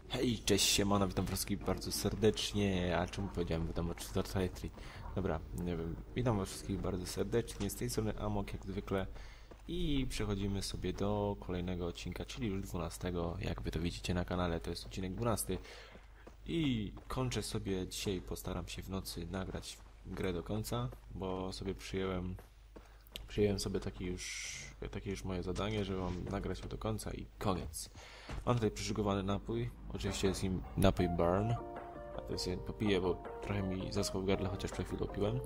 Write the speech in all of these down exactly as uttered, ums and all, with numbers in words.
Hej, cześć, siemano, witam wszystkich bardzo serdecznie, a czemu powiedziałem, witam od Startitry. Dobra, nie wiem, witam was wszystkich bardzo serdecznie, z tej strony Amok jak zwykle i przechodzimy sobie do kolejnego odcinka, czyli już dwunastego, jak wy to widzicie na kanale, to jest odcinek dwunasty i kończę sobie dzisiaj, postaram się w nocy nagrać grę do końca, bo sobie przyjąłem, przyjąłem sobie taki już, takie już moje zadanie, żeby mam nagrać ją do końca i koniec. Mam tutaj przyszykowany napój, oczywiście jest nim napój Burn, a to jest popiję, bo trochę mi zaschło w gardle, chociaż przed chwilą piłem.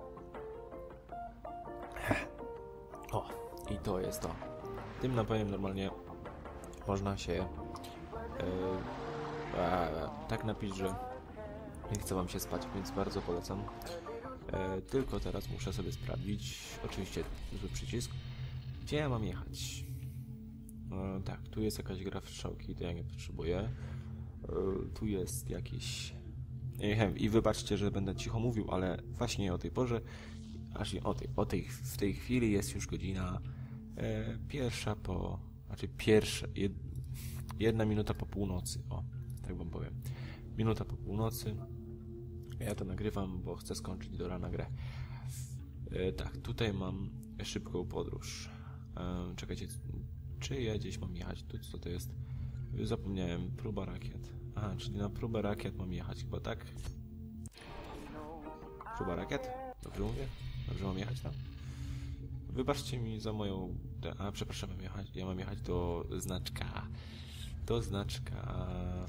O, i to jest to. Tym napojem normalnie można się yy, a, tak napić, że nie chce wam się spać, więc bardzo polecam. E, tylko teraz muszę sobie sprawdzić, oczywiście zły przycisk, gdzie ja mam jechać. E, tak, tu jest jakaś gra w strzałki, to ja nie potrzebuję. E, tu jest jakieś... E, I wybaczcie, że będę cicho mówił, ale właśnie o tej porze, aż o tej, o tej, w tej chwili jest już godzina e, pierwsza po... Znaczy pierwsza, jed, jedna minuta po północy, o, tak wam powiem. Minuta po północy. Ja to nagrywam, bo chcę skończyć do rana grę. E, tak, tutaj mam szybką podróż. E, czekajcie, czy ja gdzieś mam jechać? Tu co to jest? Zapomniałem, próba rakiet. Aha, czyli na próbę rakiet mam jechać chyba, tak? Próba rakiet? Dobrze mówię? Dobrze mam jechać tam? Wybaczcie mi za moją... A, przepraszam, mam jechać. Ja mam jechać do znaczka. Do znaczka...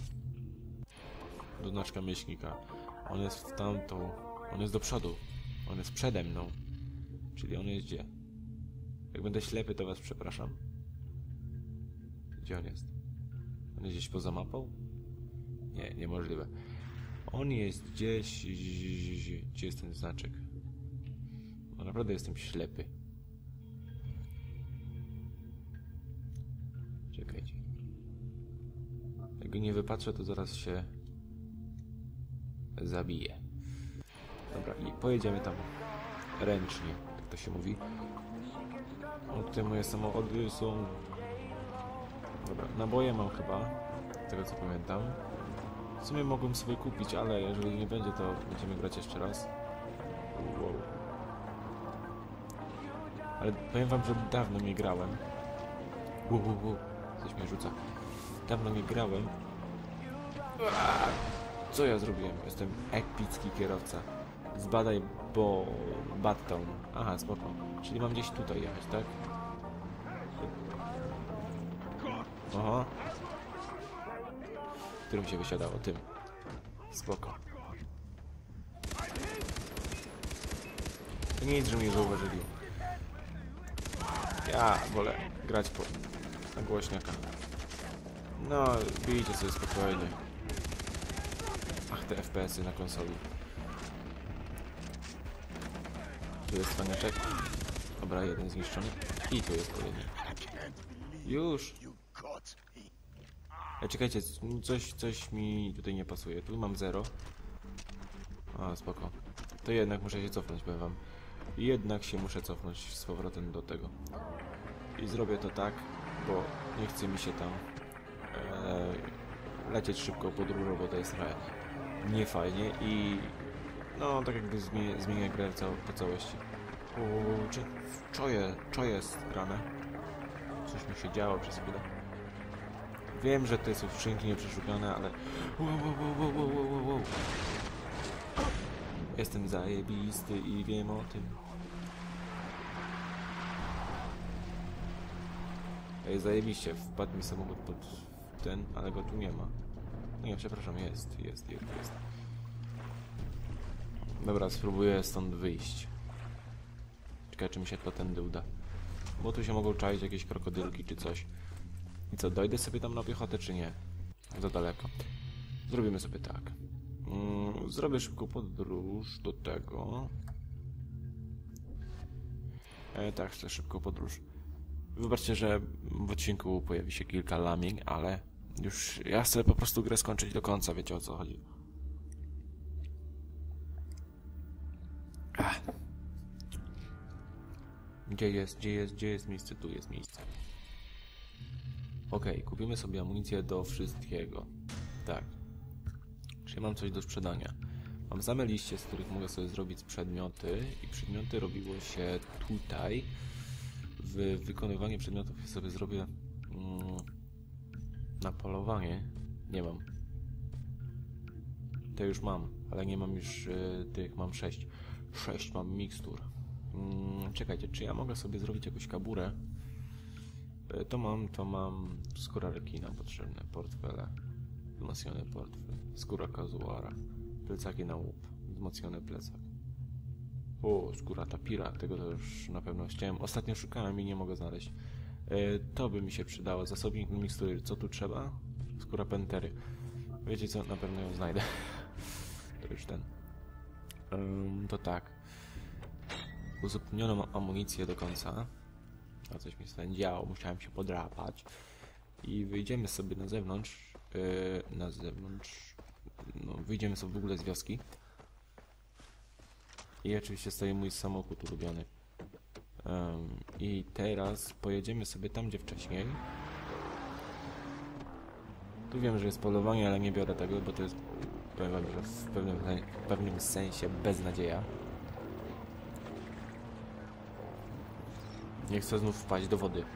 Do znaczka myślnika. On jest w tamtą... On jest do przodu. On jest przede mną. Czyli on jest gdzie? Jak będę ślepy, to was przepraszam. Gdzie on jest? On jest gdzieś poza mapą? Nie, niemożliwe. On jest gdzieś... Gdzie jest ten znaczek? No naprawdę jestem ślepy. Czekajcie. Jak go nie wypatrzę, to zaraz się... zabiję. Dobra, i pojedziemy tam ręcznie, jak to się mówi. O, tutaj moje samochody są... Dobra, naboje mam chyba, z tego co pamiętam. W sumie mogłem sobie kupić, ale jeżeli nie będzie, to będziemy grać jeszcze raz. Wow. Ale powiem wam, że dawno nie grałem. Wow, wow, wow. Coś mnie rzuca. Dawno nie grałem. Co ja zrobiłem? Jestem epicki kierowca. Zbadaj, bo... Badtown. Aha, spoko. Czyli mam gdzieś tutaj jechać, tak? Aha. Którym się wysiadało? Tym. Spoko. To nic, że mnie zauważyli. Ja wolę grać po... na głośniaka. No, bijcie sobie spokojnie. Ach, te F P S y na konsoli. Tu jest cwaniaczek. Dobra, jeden zniszczony. I tu jest kolejny. Już! E, czekajcie, coś, coś mi tutaj nie pasuje. Tu mam zero. A, spoko. To jednak muszę się cofnąć, powiem wam. Jednak się muszę cofnąć z powrotem do tego. I zrobię to tak, bo nie chce mi się tam e, lecieć szybko podróżą, bo to jest trochę niefajnie i no tak jakby zmienia, zmienia grę cał, po całości. O, czy czoje, czoje jest grane? Coś mi się działo przez chwilę. Wiem, że to są skrzynki nieprzeszukane, ale wow, wow, wow, wow, wow, wow, wow. Jestem zajebisty i wiem o tym. Ej, zajebiście, wpadł mi samochód pod ten, ale go tu nie ma. Nie, przepraszam, jest, jest, jest, jest. Dobra, spróbuję stąd wyjść. Ciekawe, czy mi się to tędy uda. Bo tu się mogą czaić jakieś krokodylki czy coś. I co, dojdę sobie tam na piechotę, czy nie? Za daleko. Zrobimy sobie tak. Mm, zrobię szybką podróż do tego. E, tak, chcę szybką podróż. Wybaczcie, że w odcinku pojawi się kilka lamień, ale już ja chcę po prostu grę skończyć do końca, wiecie o co chodzi. Ach. Gdzie jest, gdzie jest, gdzie jest miejsce? Tu jest miejsce. Okej, okay, kupimy sobie amunicję do wszystkiego. Tak. Czyli mam coś do sprzedania. Mam same liście, z których mogę sobie zrobić przedmioty i przedmioty robiło się tutaj. W wykonywanie przedmiotów ja sobie zrobię mm, na polowanie. Nie mam. Te już mam, ale nie mam już y, tych, mam sześć. Sześć mam mikstur. Mm, czekajcie, czy ja mogę sobie zrobić jakąś kaburę? Y, to mam, to mam skóra rekina potrzebne, portfele, wzmocniony portfel, skóra kazuara, plecaki na łup, wzmocniony plecak. O, skóra tapira, tego to już na pewno chciałem. Ostatnio szukałem i nie mogę znaleźć. Y, to by mi się przydało. Zasobnik mikstury, co tu trzeba? Skóra pentery. Wiecie co, na pewno ją znajdę. To już ten. Um, to tak. Uzupełniono amunicję do końca. A coś mi swędziało, musiałem się podrapać. I wyjdziemy sobie na zewnątrz. Yy, na zewnątrz. No, wyjdziemy sobie w ogóle z wioski. I oczywiście stoi mój samochód ulubiony. Um, I teraz pojedziemy sobie tam, gdzie wcześniej. Tu wiem, że jest polowanie, ale nie biorę tego, bo to jest, powiem wam, że w pewnym, w pewnym sensie beznadzieja. Nie chcę znów wpaść do wody.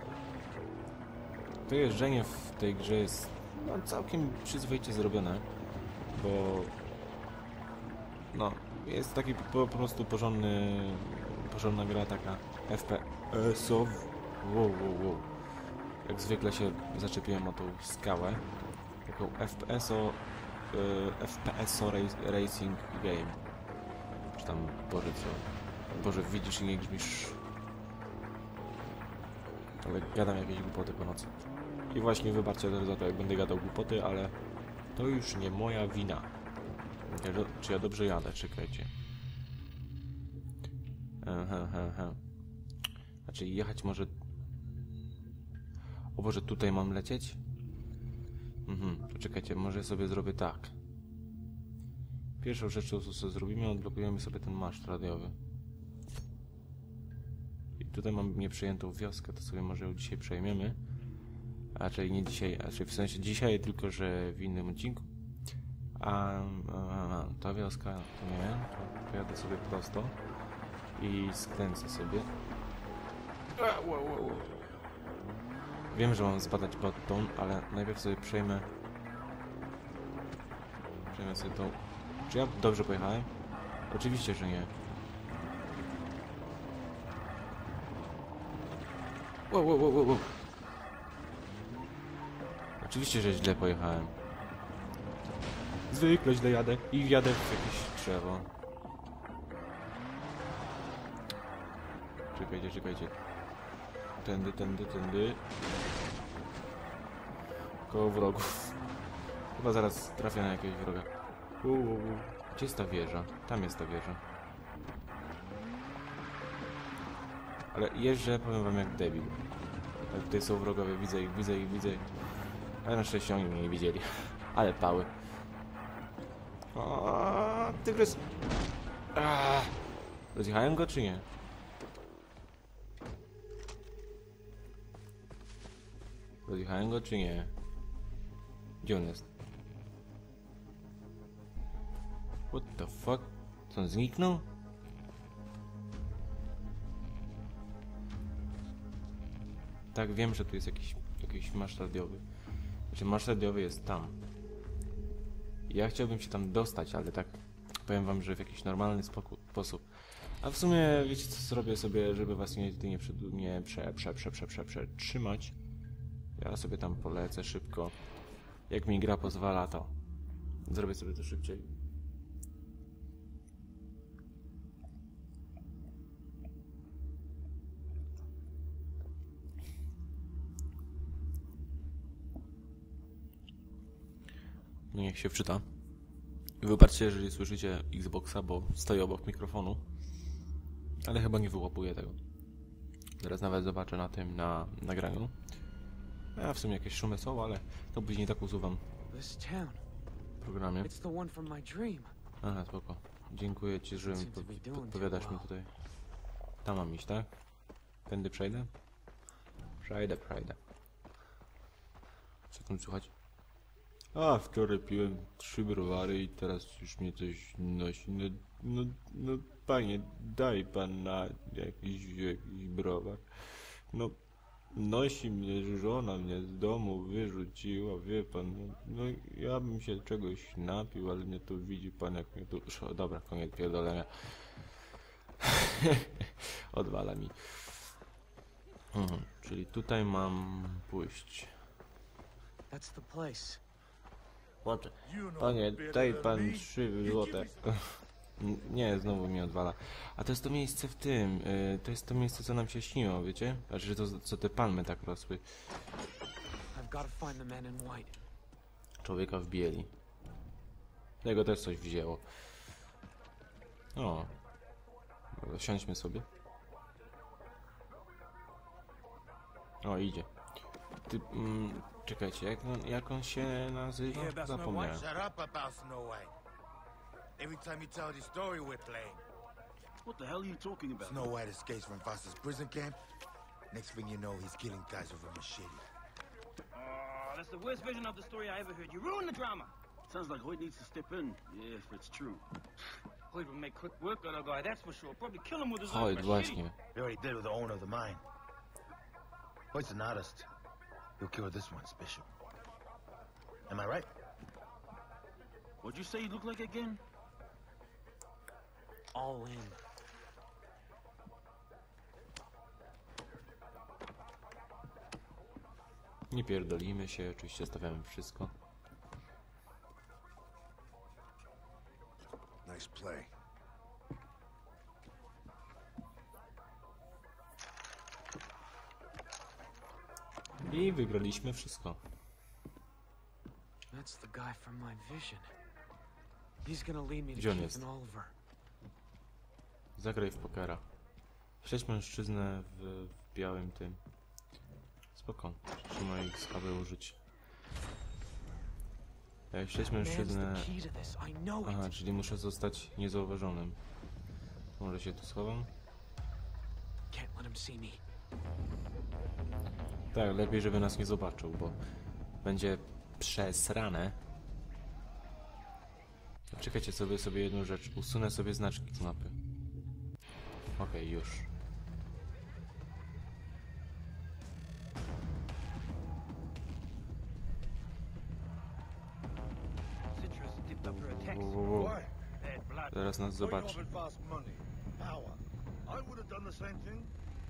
To jeżdżenie w tej grze jest no, całkiem przyzwoicie zrobione, bo no, jest taki po, po prostu porządny, porządna gra, taka F P S-owa. Wow, wow, wow. Jak zwykle się zaczepiłem o tą skałę. Taką F P S-o, y, F P S-o Racing Game. Czy tam, Boże co? Boże, widzisz i nie grzmisz. Ale gadam jakieś głupoty po nocy. I właśnie wybaczcie też za to, jak będę gadał głupoty, ale to już nie moja wina. Czy ja dobrze jadę? Czekajcie. Aha, aha. Znaczy jechać może... O Boże, tutaj mam lecieć? Mhm, to czekajcie, może sobie zrobię tak. Pierwszą rzeczą, co sobie zrobimy, odblokujemy sobie ten maszt radiowy. I tutaj mam nieprzejętą wioskę, to sobie może ją dzisiaj przejmiemy. A raczej nie dzisiaj, a raczej w sensie dzisiaj, tylko że w innym odcinku. A, a, a ta wioska, to nie, to pojadę sobie prosto i skręcę sobie. A, wow, wow, wow. Wiem, że mam zbadać baton, ale najpierw sobie przejmę... Przejmę sobie tą... Czy ja dobrze pojechałem? Oczywiście, że nie. Wow, wow, wow, wow. Oczywiście, że źle pojechałem. Zwykle źle jadę i wjadę w jakieś drzewo. Czekajcie, czekajcie. Tędy, tędy, tędy. Koło wrogów. Chyba zaraz trafię na jakiegoś wroga. U, u, u. Gdzie jest ta wieża? Tam jest ta wieża. Ale jeżdżę, powiem wam, jak debil. Ale tutaj są wrogowie, widzę ich, widzę ich, widzę ich. Ale na szczęście oni mnie nie widzieli. Ale pały. O, tygrys! Aaaa! Rozjechałem go, czy nie? Rozjechałem go, czy nie? Gdzie on jest? What the fuck? Co, on zniknął? Tak, wiem, że tu jest jakiś, jakiś maszt radiowy. Znaczy, maszt radiowy jest tam. Ja chciałbym się tam dostać, ale tak powiem wam, że w jakiś normalny sposób. A w sumie, wiecie co zrobię sobie, żeby was nie, nie, nie prze, prze, prze, prze, prze, przetrzymać. Ja sobie tam polecę szybko. Jak mi gra pozwala, to zrobię sobie to szybciej. No niech się wczyta. Wybaczcie, jeżeli słyszycie Xboxa, bo stoi obok mikrofonu. Ale chyba nie wyłapuję tego. Teraz nawet zobaczę na tym, na nagraniu. A w sumie jakieś szumy są, ale to później tak usuwam w programie. Aha, spoko. Dziękuję ci, że podpowiadasz mi tutaj. Tam mam iść, tak? Tędy przejdę? Przejdę, przejdę. Co tam słuchać? A wczoraj piłem trzy browary i teraz już mnie coś nosi. No, no, no panie, daj pan na jakiś, jakiś browar. No, nosi mnie, żona mnie z domu wyrzuciła, wie pan. No, no ja bym się czegoś napił, ale mnie tu widzi pan, jak mnie tu... O, dobra, koniec pierdolenia. Odwala mi. Mhm, czyli tutaj mam pójść. That's the place. Łocze. Panie, daj pan trzy złote. Nie, znowu mi odwala. A to jest to miejsce w tym. Y, to jest to miejsce, co nam się śniło, wiecie? Znaczy, to, co te palmy tak rosły. I've got to find the man in white. Człowieka w bieli. Tego też coś wzięło. O. Dobra, siądźmy sobie. O, idzie. Ty, mm, czekajcie, jak on, jak on się nazywa? Zapomniałem. Shut up about Snow White. Every time you tell this story, we're playing. What the hell are you talking about? Snow White escapes from Foster's prison camp. Next thing you know, he's killing guys with a machete. Oh, that's the worst version of the story I ever heard. You ruined the drama. Sounds like Hoyt needs to step in. Yeah, if it's true. Hoyt will make quick work of that guy, that's for sure. Probably kill him with his own Chodź, machete. właśnie. We already did with the owner of the mine. Hoyt's an artist. He'll cure this once, Bishop. Am I right? What'd you say you look like again? All in. Nie pierdolimy się, oczywiście stawiamy wszystko. Nice play. I wygraliśmy wszystko. That's the guy from my vision. He's gonna lead me to Gdzie on Keith jest? and Oliver. Zagraj w pokera. Śledź mężczyznę w, w białym tym. Spoko. Trzymaj X, aby użyć. E, Śledź Man's mężczyznę... the key to this. I know Aha, it. czyli muszę zostać niezauważonym. Może się tu schowam? Can't let him see me. Tak, lepiej, żeby nas nie zobaczył, bo będzie przesrane. Czekajcie sobie sobie jedną rzecz. Usunę sobie znaczki z mapy. Okej, okay, już. Citrus dipped up her attacks. Wo, wo, wo. Bad blood. Zaraz nas zobaczy. Fast money, power. I would have done the same thing.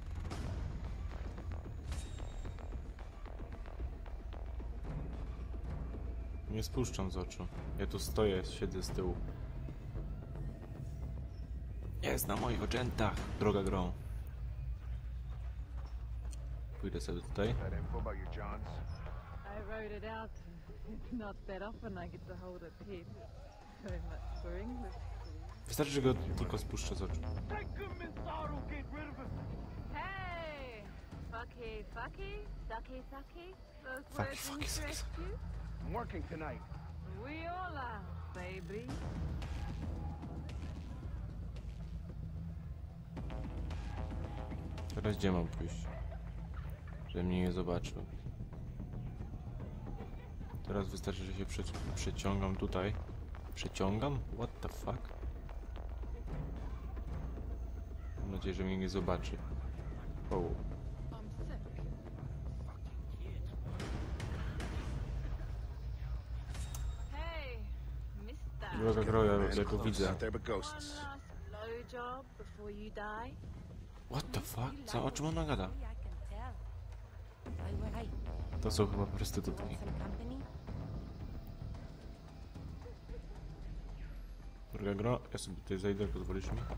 Nie spuszczam z oczu. Ja tu stoję, siedzę z tyłu. Jest na moich oczętach, droga grą. Pójdę sobie tutaj. That info about your Johns? I wrote it out. It's not that often I get to hold a pen. So much for English, please. Wystarczy, że go tylko spuszczę z oczu. Hey! Fucky, fucky, sucky, sucky. Those Fucky, words fucky, interest sucky, you? I'm working tonight. We all are, baby. Teraz gdzie mam pójść? Żeby mnie nie zobaczył. Teraz wystarczy, że się prze przeciągam tutaj. Przeciągam? What the fuck? Mam nadzieję, że mnie nie zobaczy. O. I'm sick. Hey, mister. Droga gro, ja, ja go widzę. Out there but One ghosts. last blowjob before you die. What the fuck? Co? O czym ona gada? I can tell. Why would I? To są chyba prostytutki. Want some company? Droga gro, ja sobie tutaj zejdę, pozwolisz mi?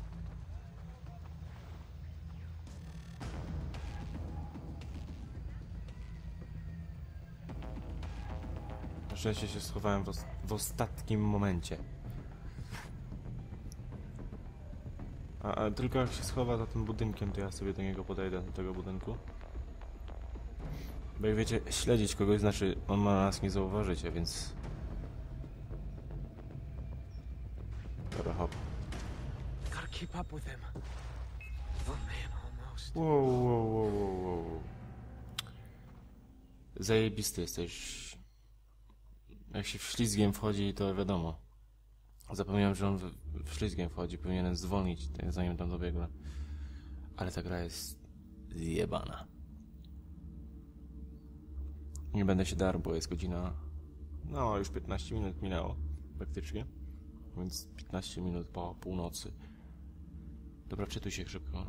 Na szczęście się schowałem w, os w ostatnim momencie. A, a tylko jak się schowa za tym budynkiem, to ja sobie do niego podejdę, do tego budynku. Bo jak wiecie, śledzić kogoś znaczy, on ma nas nie zauważyć, a więc... Dobra, hop. Gotta keep up with him. Oh man, almost. Wow, wow, wow, wow, wow. Zajebisty jesteś. Jak się wślizgiem wchodzi, to wiadomo. Zapomniałem, że on wślizgiem wchodzi. Powinienem zwolnić, zanim tam dobiegnę. Ale ta gra jest zjebana. Nie będę się darł, bo jest godzina... No, już piętnaście minut minęło. Praktycznie. Więc piętnaście minut po północy. Dobra, wczytuj się szybko.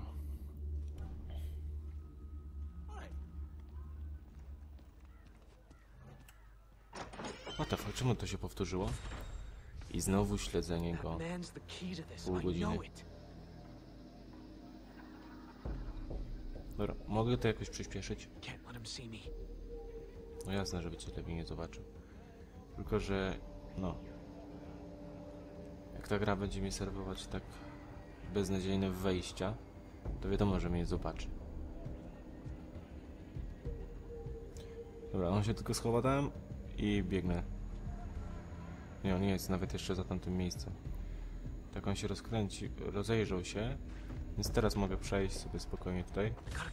What the fuck, czemu to się powtórzyło? I znowu śledzenie go. Pół godziny. Dobra, mogę to jakoś przyspieszyć? No jasne, żeby cię lepiej nie zobaczył. Tylko, że... no... Jak ta gra będzie mi serwować tak beznadziejne wejścia, to wiadomo, że mnie nie zobaczy. Dobra, on się tylko schowa tam i biegnę. Nie, on nie jest nawet jeszcze za tamtym miejscem. Tak on się rozkręci, rozejrzał się, więc teraz mogę przejść sobie spokojnie tutaj.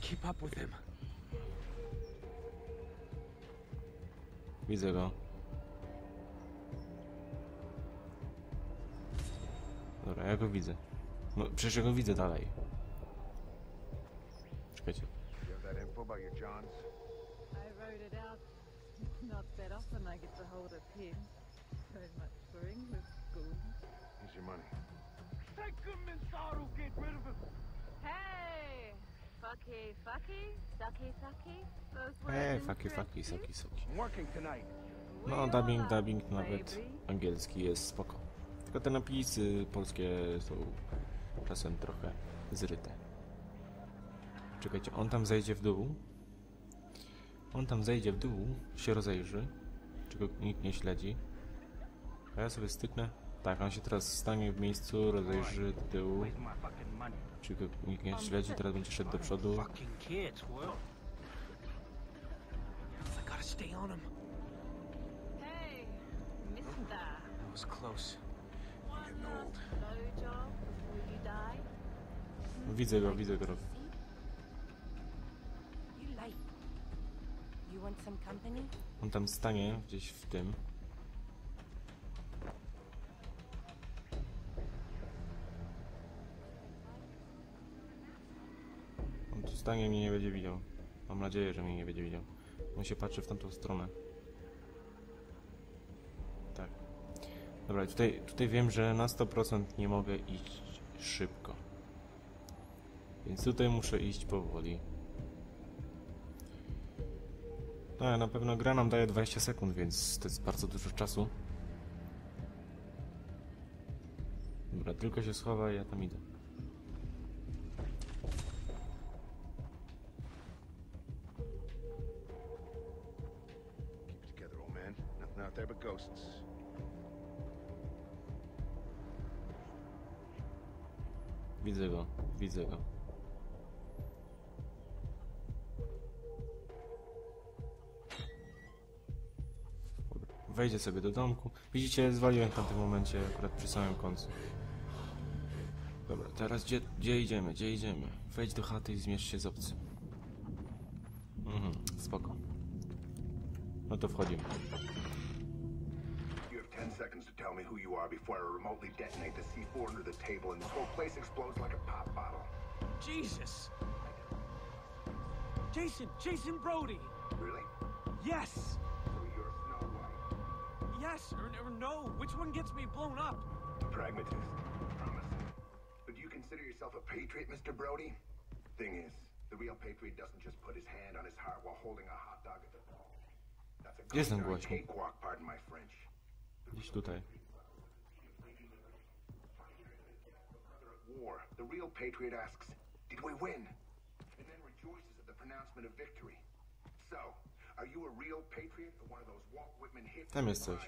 Widzę go. Dobra, ja go widzę. No, przecież ja go widzę dalej. Czekajcie. I wrote it out. Not that often I get to hold a pen. So much for English school. Here's your money. Take him and Saru, get rid of him. Hey! Fucky, fucky, sucky, sucky. Those words Eee, in faki, French, faki, you? saki, saki. I'm working tonight. No, We all dubbing, are, dubbing nawet baby. angielski jest spoko. Tylko te napisy polskie są czasem trochę zryte. Czekajcie, on tam zejdzie w dół. On tam zejdzie w dół, się rozejrzy. Czy go nikt nie śledzi. A ja sobie styknę. Tak, on się teraz stanie w miejscu, rozejrzy do tyłu. Where's my fucking money? Czy go nikt nie śledzi, teraz będzie szedł do przodu. Fucking kids, Will. I gotta stay on him. Hey, mister. That was close. Getting old. Blowjob before you die. Widzę go, widzę go. You late. You want some company? On tam stanie gdzieś w tym. On tu stanie i mnie nie będzie widział. Mam nadzieję, że mnie nie będzie widział. On się patrzy w tamtą stronę. Tak. Dobra, tutaj, tutaj wiem, że na sto procent nie mogę iść szybko. Więc tutaj muszę iść powoli. No, na pewno gra nam daje dwadzieścia sekund, więc to jest bardzo dużo czasu. Dobra, tylko się schowa i ja tam idę. Keep it together, old man. Nothing out there but ghosts. Widzę go, widzę go. Wejdzie sobie do domku. Widzicie, zwaliłem w tamtym momencie, akurat przy samym końcu. Dobra, teraz gdzie, gdzie idziemy, gdzie idziemy? Wejdź do chaty i zmierz się z obcym. Mhm, spoko. No to wchodzimy. You have ten seconds to tell me who you are before I remotely detonate the C four under the table and this whole place explodes like a pop bottle. Jesus! Jason! Jason Brody! Really? Yes! So you're Snow White. Yes or, or no? Which one gets me blown up? Pragmatist. Promising. But do you consider yourself a patriot, Mister Brody? Thing is, the real patriot doesn't just put his hand on his heart while holding a hot dog at the ball. That's a Jestem ghost głośny. cakewalk, pardon my French. Gdzieś tutaj. War, the real patriot asks, did we win? And then rejoices at the pronouncement of victory. So, are you a real patriot or one of those Walt Whitman hits? Tam jest coś.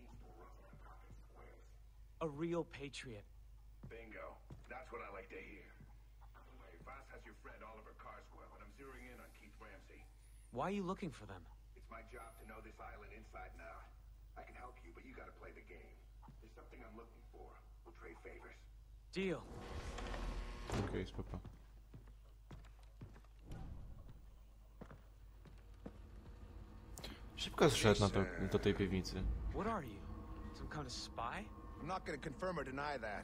A real patriot. Bingo. That's what I like to hear. Anyway, Voss has your friend Oliver Carswell, and I'm zeroing in on Keith Ramsey. Why are you looking for them? It's my job to know this island inside and out. I can help you, but you gotta play the game. There's something I'm looking for. We'll trade favors. Deal. Okej, okay, spoko. Szybko zszedł na to, do tej piwnicy. What are you? Some kind of spy? I'm not gonna confirm or deny that.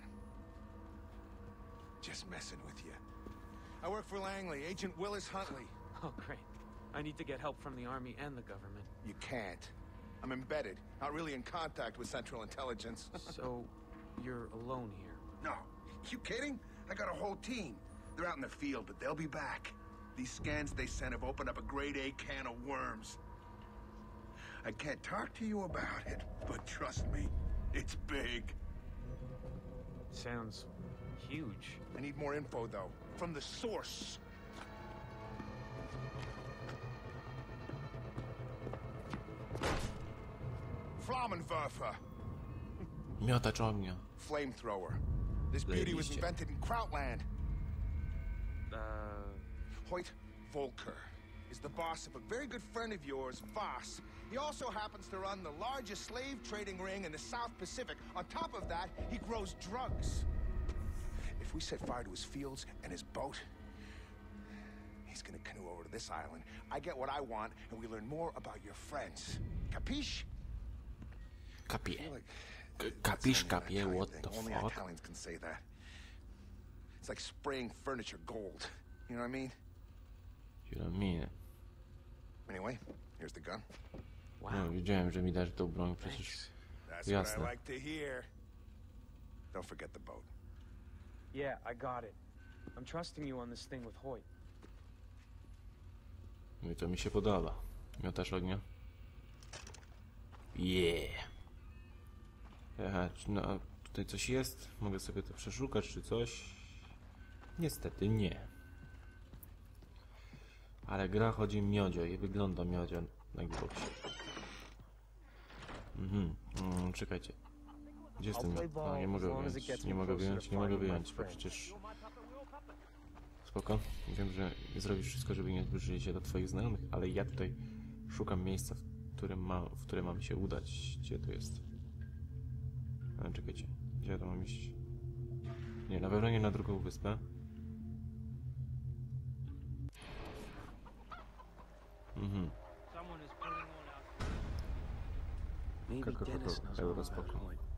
Just messing with you. I work for Langley, Agent Willis Huntley. Oh, great. I need to get help from the army and the government. You can't. I'm embedded, not really in contact with Central Intelligence. So, you're alone here? No. You kidding? I got a whole team. They're out in the field, but they'll be back. These scans they sent have opened up a grade A can of worms. I can't talk to you about it, but trust me, it's big. Sounds huge. I need more info, though, from the source. Flammenwerfer. Miotacz ognia. Flamethrower. This beauty was invented in Krautland. Uh... Hoyt Volker is the boss of a very good friend of yours, Voss. He also happens to run the largest slave trading ring in the South Pacific. On top of that, he grows drugs. If we set fire to his fields and his boat, he's gonna canoe over to this island. I get what I want, and we learn more about your friends. Capiche? Kapie. Capiche, kapie, what the Only fuck? Italians can say that. It's like spraying furniture gold. You know what I mean? You know what I mean? Anyway, here's the gun. No, wiedziałem, że mi dasz tą broń, przecież That's jasne. what I like to hear. Don't forget the boat. Yeah, I got it. I'm trusting you on this thing with Hoyt. No i to mi się podoba. Miotacz ognia. Yeah. Aha, no tutaj coś jest? Mogę sobie to przeszukać czy coś? Niestety nie. Ale gra chodzi miodzio i wygląda miodzio na Xboxie. Mhm, mm, czekajcie. Gdzie jest ten... No, nie mogę wyjąć, nie mogę wyjąć, nie mogę wyjąć, bo przecież... Spoko. Wiem, że zrobisz wszystko, żeby nie zbliżyli się do twoich znajomych, ale ja tutaj szukam miejsca, w którym, ma, w które mam się udać. Gdzie to jest? A, czekajcie. Gdzie ja to mam iść? Nie, na pewno nie na drugą wyspę. Mhm. Euro, spoko.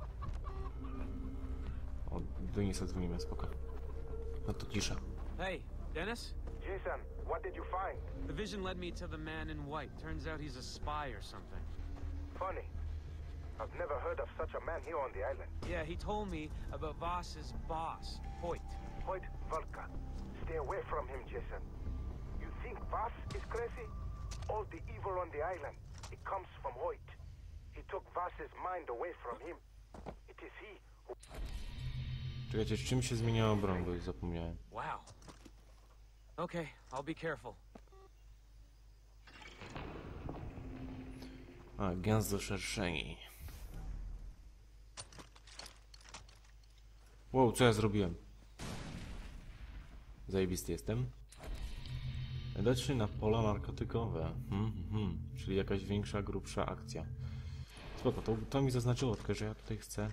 O, Denisa dzwonimy, spoko. No to cisza. Hey, Dennis? Jason, what did you find? The vision led me to the man in white. Turns out he's a spy or something. Funny. I've never heard of such a man here on the island. Yeah, he told me about Voss's boss, Hoyt. Hoyt Volker. Stay away from him, Jason. You think Voss is crazy? All the evil on the island, it comes from Hoyt. He took Voss's mind away from him. It is he who... Czekajcie, z czym się zmieniała broń, bo już zapomniałem. Wow. Okay, I'll be careful. A, gniazdo szerszeni. Wow, co ja zrobiłem? Zajebisty jestem. Dotrzyj na pola narkotykowe. Hmm, hmm. Czyli jakaś większa, grubsza akcja. Spoko, to, to mi zaznaczyło, tylko że ja tutaj chcę...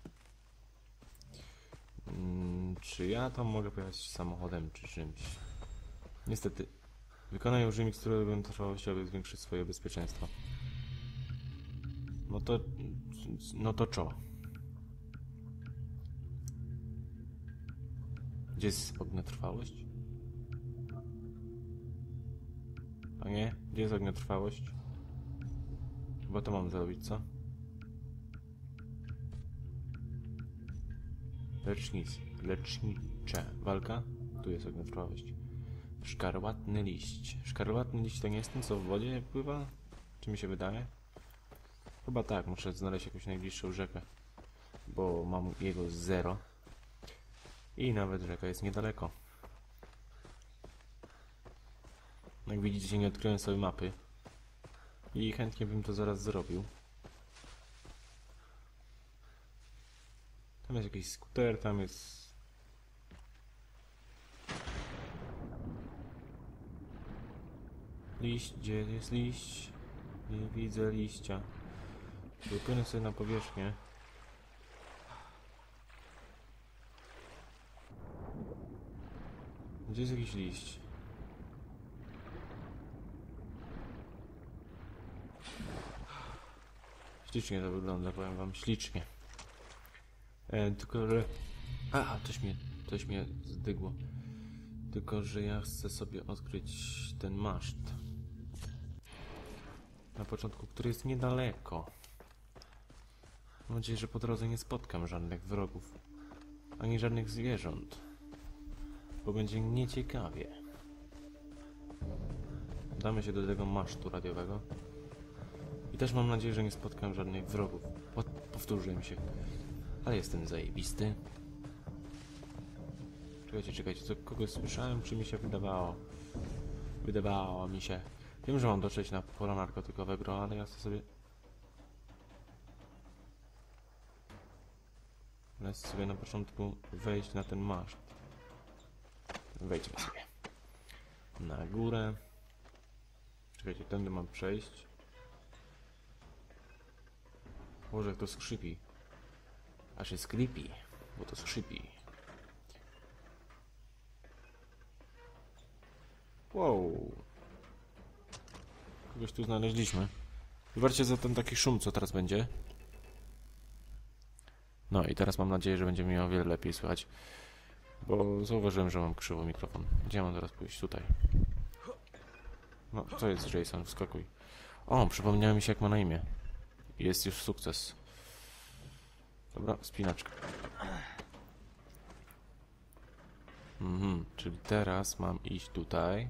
Hmm, czy ja tam mogę pojechać samochodem, czy czymś? Niestety. Wykonaj użyj mikstury długotrwałości, aby zwiększyć swoje bezpieczeństwo. No to... No to czo? Gdzie jest ogniotrwałość? Panie, gdzie jest ogniotrwałość? Chyba to mam zrobić, co? Lecznic, lecznicze. Walka? Tu jest ogniotrwałość. Szkarłatny liść. Szkarłatny liść to nie jest ten, co w wodzie pływa? Czy mi się wydaje? Chyba tak, muszę znaleźć jakąś najbliższą rzekę. Bo mam jego zero. I nawet rzeka jest niedaleko. Jak widzicie, nie odkryłem sobie mapy. I chętnie bym to zaraz zrobił. Tam jest jakiś skuter, tam jest... Liść, gdzie jest liść? Nie widzę liścia. Wypłynę sobie na powierzchnię. Gdzie jest jakiś liść? Ślicznie to wygląda, powiem wam, ślicznie. E, tylko, że... A, coś mnie, coś mnie zdygło. Tylko, że ja chcę sobie odkryć ten maszt. Na początku, który jest niedaleko. Mam nadzieję, że po drodze nie spotkam żadnych wrogów. Ani żadnych zwierząt. Bo będzie nieciekawie. Damy się do tego masztu radiowego. I też mam nadzieję, że nie spotkam żadnych wrogów. Po powtórzyłem się. Ale jestem zajebisty. Czekajcie, czekajcie, co kogoś słyszałem, czy mi się wydawało? Wydawało mi się. Wiem, że mam dotrzeć na pola narkotykowego, ale ja chcę sobie... Ale chcę sobie na początku wejść na ten maszt. Wejdźmy sobie. Na górę. Czekajcie, tędy mam przejść. Boże, jak to skrzypi. Aż jest creepy, bo to skrzypi. Wow. Kogoś tu znaleźliśmy. Wybaczcie za ten taki szum, co teraz będzie. No i teraz mam nadzieję, że będzie mi o wiele lepiej słychać. Bo zauważyłem, że mam krzywo mikrofon. Gdzie mam teraz pójść? Tutaj. No, co jest Jason? Wskakuj. O, przypomniałem mi się, jak ma na imię. Jest już sukces. Dobra, spinaczka. Mhm, czyli teraz mam iść tutaj.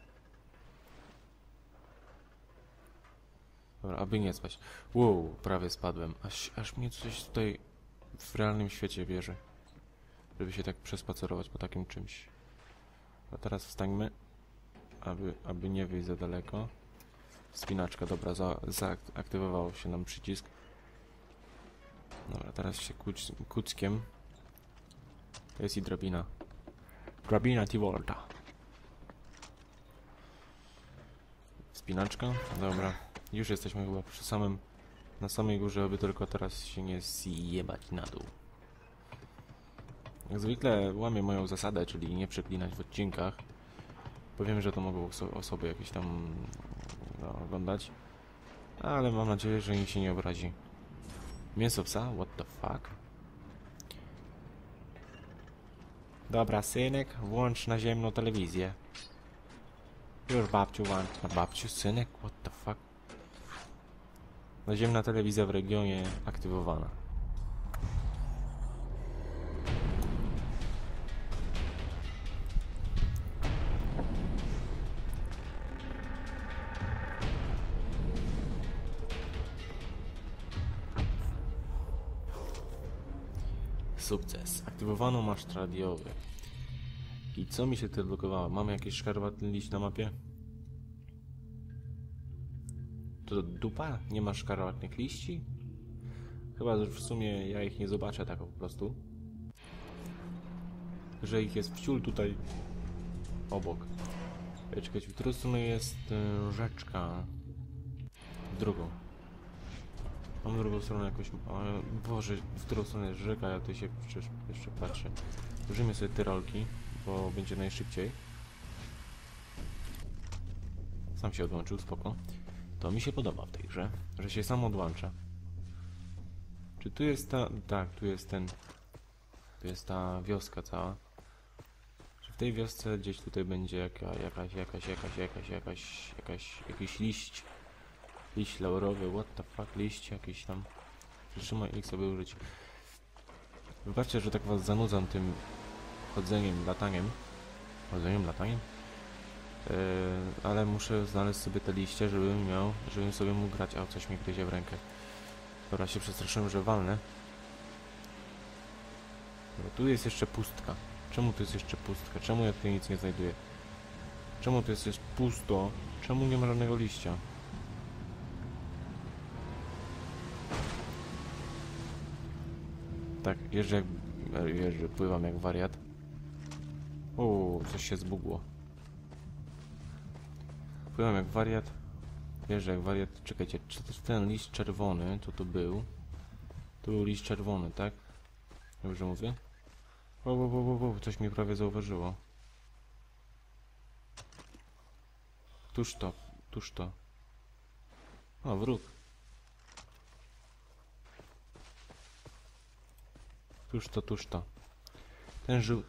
Dobra, aby nie spać. Wow, prawie spadłem. Aż, aż mnie coś tutaj w realnym świecie bierze. Żeby się tak przespacerować po takim czymś. A teraz wstańmy. Aby, aby nie wyjść za daleko. Spinaczka, dobra, za, zaaktywował się nam przycisk. Dobra, teraz się kuc, kuckiem. To jest i drabina. Drabina T-Volta. Spinaczka, dobra. Już jesteśmy chyba przy samym, na samej górze, aby tylko teraz się nie zjebać na dół. Jak zwykle łamię moją zasadę, czyli nie przeklinać w odcinkach. Powiem, że to mogą oso osoby jakieś tam no, oglądać. Ale mam nadzieję, że nikt się nie obrazi. Mięso psa? What the fuck? Dobra, synek, włącz naziemną telewizję. Już babciu włącz. Na babciu, synek? What the fuck? Naziemna telewizja w regionie aktywowana. Sukces. Aktywowano maszt radiowy. I co mi się tu odblokowało? Mamy jakiś szkarłatny liść na mapie? To dupa? Nie ma szkarłatnych liści? Chyba, że w sumie ja ich nie zobaczę tak po prostu. Że ich jest wciul tutaj obok. Czekajcie, w którą stronę jest y, rzeczka? W drugą. Mam drugą stronę jakoś... Ale, Boże, w którą stronę jest rzeka? Ja tutaj się przecież jeszcze patrzę. Użyjmy sobie tyrolki, bo będzie najszybciej. Sam się odłączył, spoko. To mi się podoba w tej grze, że się sam odłącza. Czy tu jest ta... Tak, tu jest ten... Tu jest ta wioska cała. Czy w tej wiosce gdzieś tutaj będzie jaka, jakaś, jakaś, jakaś, jakaś, jakaś, jakaś, jakiś liść. Liść laurowy, what the fuck, liść jakiś tam. Przytrzymaj ich sobie użyć. Wybaczcie, że tak was zanudzam tym chodzeniem, lataniem. Chodzeniem, lataniem? Yy, ale muszę znaleźć sobie te liście, żebym miał, żebym sobie mógł grać, a coś mi gryzie w rękę. Dobra, się przestraszyłem, że walnę. Dobra, tu jest jeszcze pustka. Czemu tu jest jeszcze pustka? Czemu ja tutaj nic nie znajduję? Czemu tu jest jeszcze pusto? Czemu nie ma żadnego liścia? Tak, jeżdżę jak... jeżdżę, pływam jak wariat. Uuu, coś się zbugło. Pływam jak wariat. Jeżdżę jak wariat. Czekajcie, czy to ten liść czerwony, co to był? To był liść czerwony, tak? Dobrze mówię? O, o, o, o, o, coś mi prawie zauważyło. Tuż to, tuż to. O, wróg. Tuż to, tuż to. Ten żół...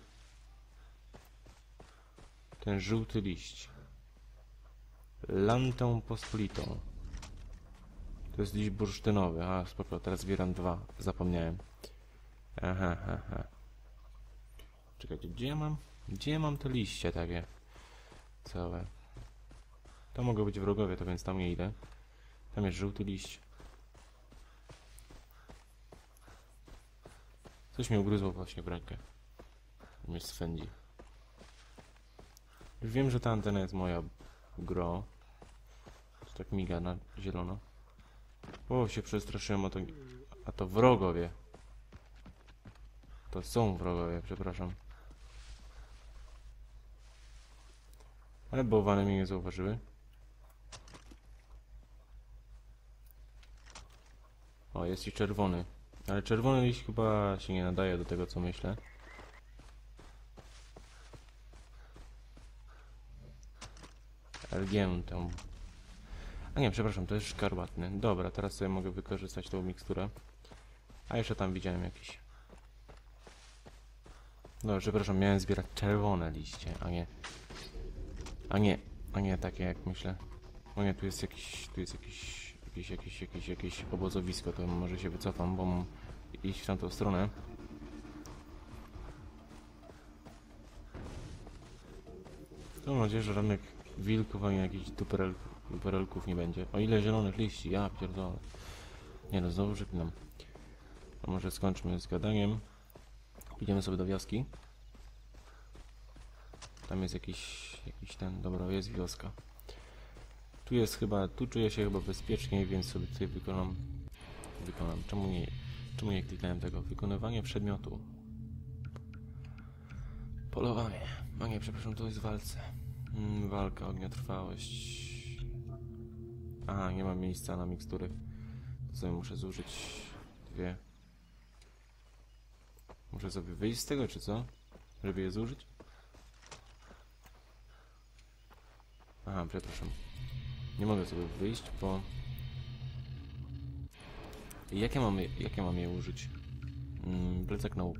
Ten żółty liść. Lantą pospolitą. To jest liść bursztynowy. A, spoko, teraz zbieram dwa. Zapomniałem. Aha, aha, aha. Czekajcie, gdzie ja mam? Gdzie ja mam te liście takie? Całe. To mogą być wrogowie, to więc tam nie idę. Tam jest żółty liść. Coś mi ugryzło właśnie w rękę. Mnie swędzi. Już wiem, że ta antena jest moja gro. To tak miga na zielono. O, się przestraszyłem, a to... A to wrogowie. To są wrogowie, przepraszam. Ale bałwany mnie nie zauważyły. O, jest i czerwony. Ale czerwony liść chyba się nie nadaje do tego, co myślę. Elgiętę. A nie, przepraszam, to jest szkarłatny. Dobra, teraz sobie mogę wykorzystać tą miksturę. A jeszcze tam widziałem jakiś. No, przepraszam, miałem zbierać czerwone liście, a nie... A nie, a nie takie jak myślę. O nie, tu jest jakiś, tu jest jakiś, jakieś, jakieś, jakieś, jakieś obozowisko, to może się wycofam, bo mam iść w tamtą stronę. Mam nadzieję, że żadnych wilków ani jakichś duperelków, duperelków nie będzie. O ile zielonych liści, ja pierdolę. Nie no, znowu żegnam. A może skończmy z gadaniem. Idziemy sobie do wioski. Tam jest jakiś, jakiś ten, dobra, jest wioska. Tu jest chyba, tu czuję się chyba bezpieczniej, więc sobie tutaj wykonam, wykonam, czemu nie, czemu nie kliknąłem tego? Wykonywanie przedmiotu. Polowanie. A nie, przepraszam, to jest walce. Hmm, walka, ogniotrwałość. Aha, nie mam miejsca na mikstury. To sobie muszę zużyć dwie. Muszę sobie wyjść z tego, czy co? Żeby je zużyć? Aha, przepraszam. Nie mogę sobie wyjść, bo... Jakie mam, jakie mam je użyć? Mm, plecak na łup.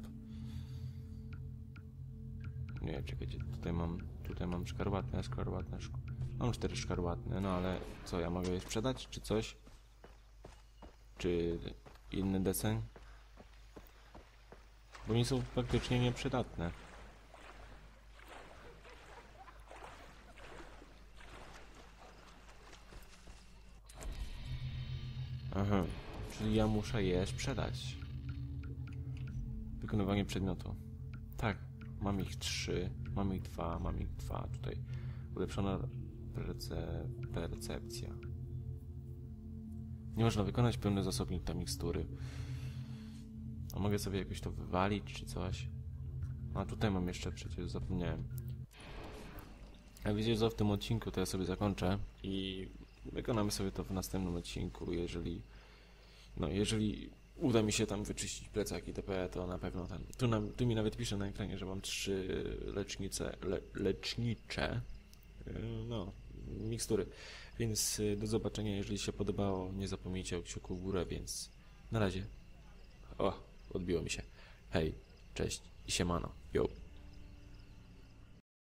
Nie, czekajcie, tutaj mam... Tutaj mam szkarłatne, szkarłatne, szk... Mam cztery szkarłatne, no ale co, ja mogę je sprzedać, czy coś? Czy inny deseń? Bo oni są praktycznie nieprzydatne. Aha, czyli ja muszę je sprzedać. Wykonywanie przedmiotu. Tak, mam ich trzy, mam ich dwa, mam ich dwa. Tutaj ulepszona perce... percepcja. Nie można wykonać pełny zasobnik ta mikstury. A mogę sobie jakoś to wywalić, czy coś? A tutaj mam jeszcze, przecież zapomniałem. A wiecie co, w tym odcinku to ja sobie zakończę i wykonamy sobie to w następnym odcinku, jeżeli... No, jeżeli uda mi się tam wyczyścić plecak itp., to na pewno ten... Tu, na, tu mi nawet pisze na ekranie, że mam trzy lecznice... Le, lecznicze... No, mikstury. Więc do zobaczenia, jeżeli się podobało. Nie zapomnijcie o kciuku w górę, więc na razie. O, odbiło mi się. Hej, cześć i siemano. Yo.